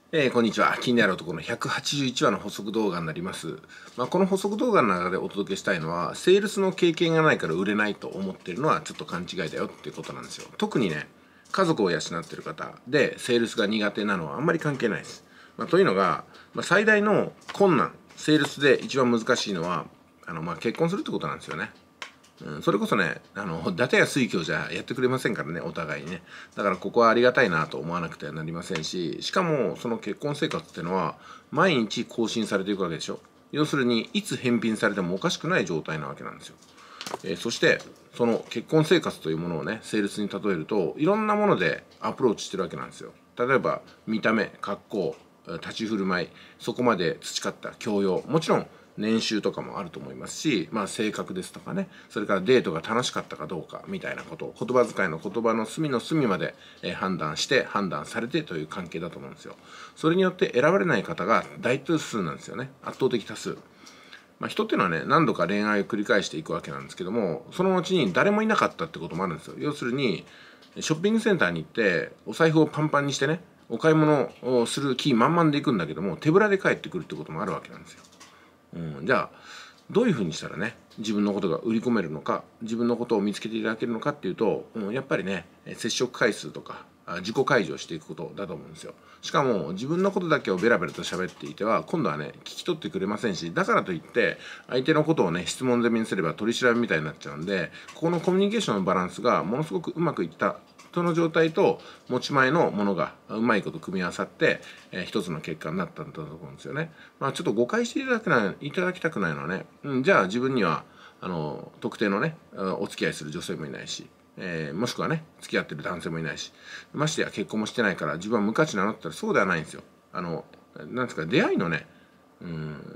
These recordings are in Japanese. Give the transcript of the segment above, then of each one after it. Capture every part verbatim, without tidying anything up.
えー、こんにちは。気になる男のひゃくはちじゅういちわの補足動画になります。まあ、この補足動画の中でお届けしたいのは、セールスの経験がないから売れないと思っているのはちょっと勘違いだよっていうことなんですよ。特にね、家族を養っている方で、セールスが苦手なのはあんまり関係ないです。まあ、というのが、まあ、最大の困難、セールスで一番難しいのは、あのまあ結婚するってことなんですよね。うん、それこそね、あの、伊達や水郷じゃやってくれませんからね、お互いにね。だからここはありがたいなと思わなくてはなりませんし、しかもその結婚生活っていうのは、毎日更新されていくわけでしょ。要するに、いつ返品されてもおかしくない状態なわけなんですよ。えーそして、その結婚生活というものをね、セールスに例えると、いろんなものでアプローチしてるわけなんですよ。例えば、見た目、格好、立ち振る舞い、そこまで培った教養、もちろん年収とかもあると思いますし、まあ、性格ですとかね、それからデートが楽しかったかどうかみたいなことを、言葉遣いの言葉の隅の隅まで、えー判断して判断されてという関係だと思うんですよ。それによって選ばれない方が大多数なんですよね。圧倒的多数。まあ、人っていうのはね、何度か恋愛を繰り返していくわけなんですけども、そのうちに誰もいなかったってこともあるんですよ。要するに、ショッピングセンターに行って、お財布をパンパンにしてね、お買い物をする気満々で行くんだけども、手ぶらで帰ってくるってこともあるわけなんですよ。うん、じゃあ、どういうふうにしたらね、自分のことが売り込めるのか、自分のことを見つけていただけるのかっていうと、うん、やっぱりね、接触回数とか、自己開示をしていくことだと思うんですよ。しかも、自分のことだけをベラベラと喋っていては、今度はね、聞き取ってくれませんし、だからといって、相手のことをね、質問攻めにすれば取り調べみたいになっちゃうんで、ここのコミュニケーションのバランスがものすごくうまくいったその状態と持ち前のものがうまいこと組み合わさって、えー、一つの結果になったんだと思うんですよね。まあ、ちょっと誤解していただきないいただきたくないのはね、うん、じゃあ自分にはあの特定のねお付き合いする女性もいないし、えー、もしくはね付き合ってる男性もいないし、ましてや結婚もしてないから自分は無価値なのって言ったらそうではないんですよ。あのなんですか、出会いのね、うん、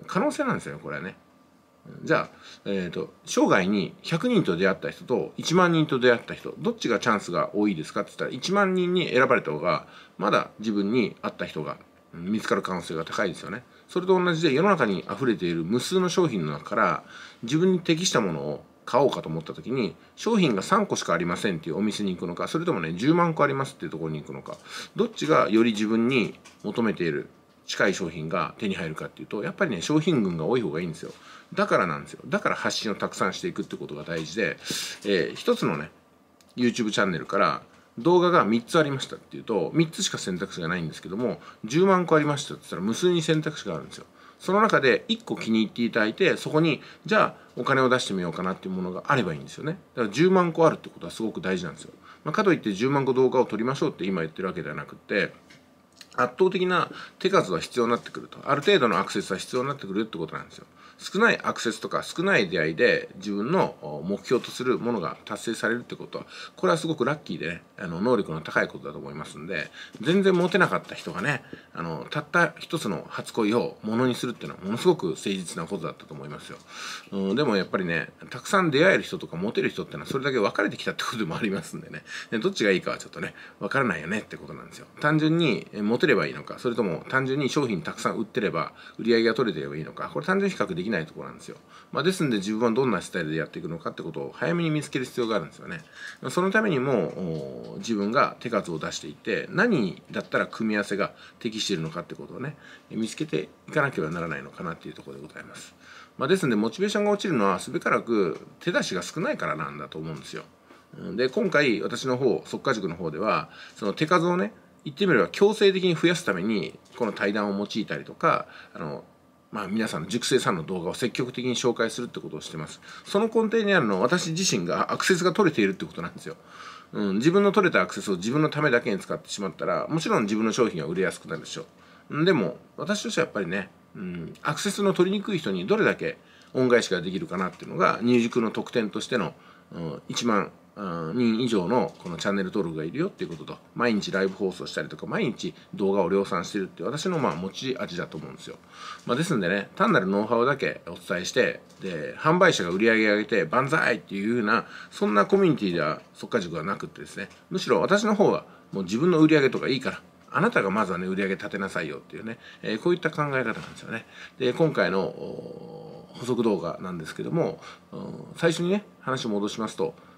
可能性なんですよね、これはね。じゃあ、えーと、生涯にひゃくにんと出会った人といちまんにんと出会った人、どっちがチャンスが多いですかって言ったら、いちまんにんに選ばれた方が、まだ自分に合った人が見つかる可能性が高いですよね。それと同じで、世の中に溢れている無数の商品の中から、自分に適したものを買おうかと思った時に、商品がさんこしかありませんっていうお店に行くのか、それともね、じゅうまんこありますっていうところに行くのか、どっちがより自分に求めている近い商品が手に入るかっていうと、やっぱりね、商品群が多い方がいいんですよ。だからなんですよ。だから発信をたくさんしていくってことが大事で、えー、一つのね、YouTube チャンネルから動画がみっつありましたっていうと、みっつしか選択肢がないんですけども、じゅうまんこありましたって言ったら無数に選択肢があるんですよ。その中でいっこ気に入っていただいて、そこに、じゃあお金を出してみようかなっていうものがあればいいんですよね。だからじゅうまんこあるってことはすごく大事なんですよ。まあ、かといってじゅうまんこ動画を撮りましょうって今言ってるわけではなくて、圧倒的な手数は必要になってくると。ある程度のアクセスは必要になってくるってことなんですよ。少ないアクセスとか少ない出会いで自分の目標とするものが達成されるってことは、これはすごくラッキーでね、あの能力の高いことだと思いますんで、全然モテなかった人がね、あのたった一つの初恋をものにするっていうのはものすごく誠実なことだったと思いますよ。うん、でもやっぱりね、たくさん出会える人とかモテる人ってのはそれだけ分かれてきたってことでもありますんでね、でどっちがいいかはちょっとね、分からないよねってことなんですよ。単純にモテればいいのか、それとも単純に商品たくさん売ってれば売り上げが取れてればいいのか、これ単純比較できないところなんですよ。まあ、ですんで自分はどんなスタイルでやっていくのかってことを早めに見つける必要があるんですよね。そのためにも自分が手数を出していって何だったら組み合わせが適しているのかってことをね見つけていかなければならないのかなっていうところでございます。まあ、ですんでモチベーションが落ちるのはすべからく手出しが少ないからなんだと思うんですよ。で今回私の方速稼塾の方ではその手数をね言ってみれば強制的に増やすためにこの対談を用いたりとかあのまあ皆さんの塾生さんの動画を積極的に紹介するってことをしてます。その根底にあるのは私自身がアクセスが取れているってことなんですよ。うん、自分の取れたアクセスを自分のためだけに使ってしまったらもちろん自分の商品は売れやすくなるでしょう。でも私としてはやっぱりね、うん、アクセスの取りにくい人にどれだけ恩返しができるかなっていうのが入塾の特典としての、うん、いちまん人以上のこのチャンネル登録がいるよっていうことと毎日ライブ放送したりとか毎日動画を量産してるっていう私のまあ持ち味だと思うんですよ。まあ、ですんでね単なるノウハウだけお伝えしてで販売者が売り上げ上げて万歳っていうようなそんなコミュニティでは速稼塾はなくってですね、むしろ私の方はもう自分の売り上げとかいいからあなたがまずはね売り上げ立てなさいよっていうね、えー、こういった考え方なんですよね。で今回の補足動画なんですけども、うん、最初にね話を戻しますと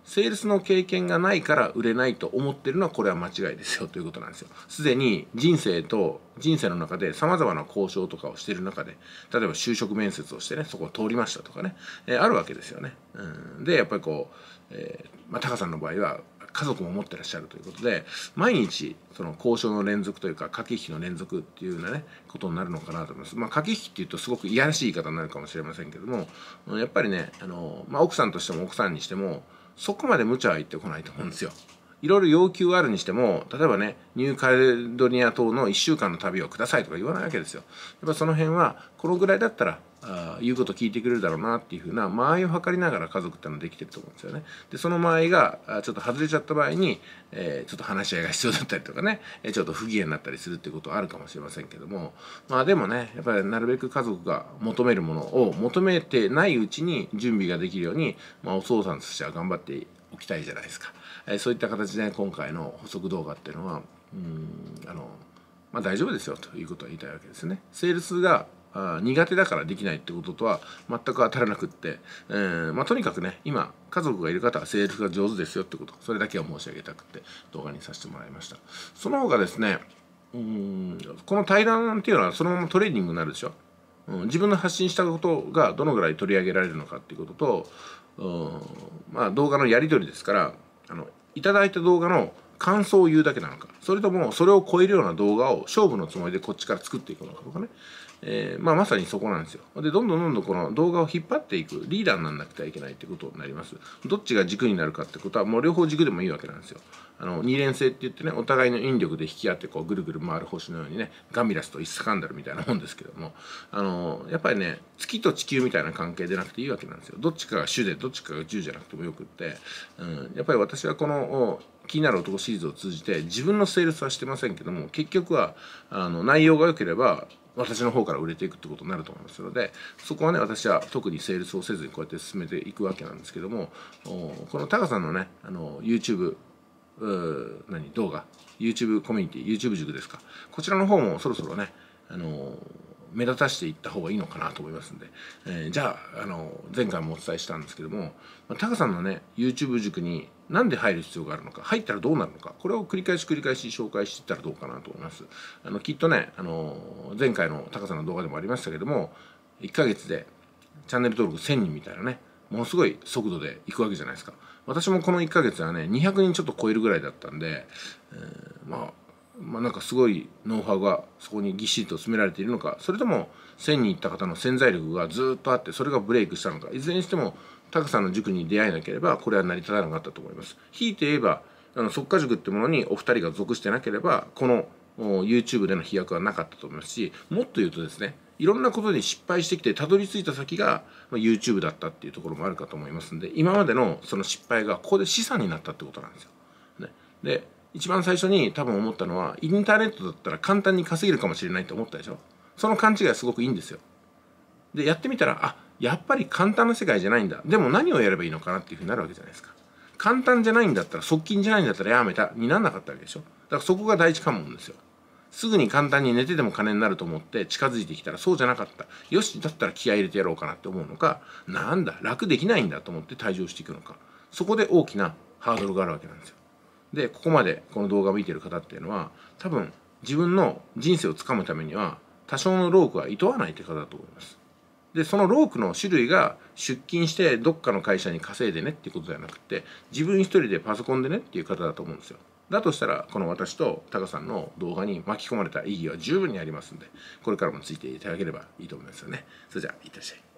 セールスの経験がないから売れないと思ってるのはこれは間違いですよということなんですよ。すでに人生と人生の中でさまざまな交渉とかをしている中で、例えば就職面接をしてね、そこを通りましたとかね、えー、あるわけですよね。うん、でやっぱりこう、えーまあ、タカさんの場合は家族も持ってらっしゃるということで、毎日その交渉の連続というか駆け引きの連続っていうようなねことになるのかなと思います。まあ、駆け引きっていうとすごくいやらしい言い方になるかもしれませんけども、やっぱりねあの、まあ、奥さんとしても奥さんにしてもそこまで無茶は言ってこないと思うんですよ。いろいろ要求はあるにしても、例えばねニューカレドニア島のいっしゅうかんの旅をくださいとか言わないわけですよ。やっぱその辺はこのぐらいだったらあ言うこと聞いてくれるだろうなっていうふうな間合いを測りながら家族ってのはできてると思うんですよね。でその間合いがちょっと外れちゃった場合に、えー、ちょっと話し合いが必要だったりとかねちょっと不機嫌になったりするっていうことはあるかもしれませんけども、まあでもねやっぱりなるべく家族が求めるものを求めてないうちに準備ができるように、まあ、お父さんとしては頑張っておきたいじゃないですか。えー、そういった形で、ね、今回の補足動画っていうのはうんあの、まあ、大丈夫ですよということを言いたいわけですね。セールスがあ苦手だからできないってこととは全く当たらなくって、えーまあ、とにかくね今家族がいる方はセールスが上手ですよってこと、それだけは申し上げたくて動画にさせてもらいました。その他ですね、うんこの対談っていうのはそのままトレーニングになるでしょ。うん、自分の発信したことがどのぐらい取り上げられるのかっていうことと、うんまあ、動画のやり取りですから、あのいただいた動画の感想を言うだけなのか、それともそれを超えるような動画を勝負のつもりでこっちから作っていくのかとかね、えーまあ、まさにそこなんですよ。でどんどんどんどんこの動画を引っ張っていくリーダーにならなくてはいけないってことになります。どっちが軸になるかってことはもう両方軸でもいいわけなんですよ。あの二連星って言ってね、お互いの引力で引き合ってこうぐるぐる回る星のようにね、ガミラスとイスカンダルみたいなもんですけども、あのやっぱりね月と地球みたいな関係でなくていいわけなんですよ。どっちかが主でどっちかが従じゃなくてもよくって、うん、やっぱり私はこの気になる男シリーズを通じて自分のセールスはしてませんけども、結局はあの内容が良ければ私の方から売れていくってことになると思いますので、そこはね私は特にセールスをせずにこうやって進めていくわけなんですけども、このタカさんのねあの YouTube 何動画 YouTube コミュニティ YouTube 塾ですか、こちらの方もそろそろねあの目立たしていった方がいいのかなと思いますんで、えー、じゃあ、あの前回もお伝えしたんですけども、タカさんのね YouTube 塾になんで入る必要があるのか、入ったらどうなるのか、これを繰り返し繰り返し紹介していったらどうかなと思います。あのきっとね、あの前回のタカさんの動画でもありましたけども、いっかげつでチャンネル登録せんにんみたいなね、ものすごい速度でいくわけじゃないですか。私もこのいっかげつはねにひゃくにんちょっと超えるぐらいだったんで、えー、まあまあなんかすごいノウハウがそこにぎっしりと詰められているのか、それともせんにんいった方の潜在力がずっとあってそれがブレイクしたのか、いずれにしてもタカさんの塾に出会えなければこれは成り立たなかったと思います。ひいて言えばあの即価塾ってものにお二人が属してなければこの YouTube での飛躍はなかったと思いますし、もっと言うとですね、いろんなことに失敗してきてたどり着いた先が YouTube だったっていうところもあるかと思いますんで、今までのその失敗がここで資産になったってことなんですよ。ね、で一番最初に多分思ったのは、インターネットだったら簡単に稼げるかもしれないと思ったでしょ。その勘違いはすごくいいんですよ。でやってみたら、あやっぱり簡単な世界じゃないんだ、でも何をやればいいのかなっていうふうになるわけじゃないですか。簡単じゃないんだったら、側近じゃないんだったらやめたになんなかったわけでしょ。だからそこが第一関門ですよ。すぐに簡単に寝てでも金になると思って近づいてきたらそうじゃなかった。よしだったら気合い入れてやろうかなって思うのか、なんだ楽できないんだと思って退場していくのか、そこで大きなハードルがあるわけなんですよ。でここまでこの動画を見ている方っていうのは多分自分の人生をつかむためには多少の労苦はいとわないという方だと思います。でその労苦の種類が出勤してどっかの会社に稼いでねっていうことではなくて、自分一人でパソコンでねっていう方だと思うんですよ。だとしたらこの私とタカさんの動画に巻き込まれた意義は十分にありますんで、これからもついていただければいいと思いますよね。それじゃあいってらっしゃい。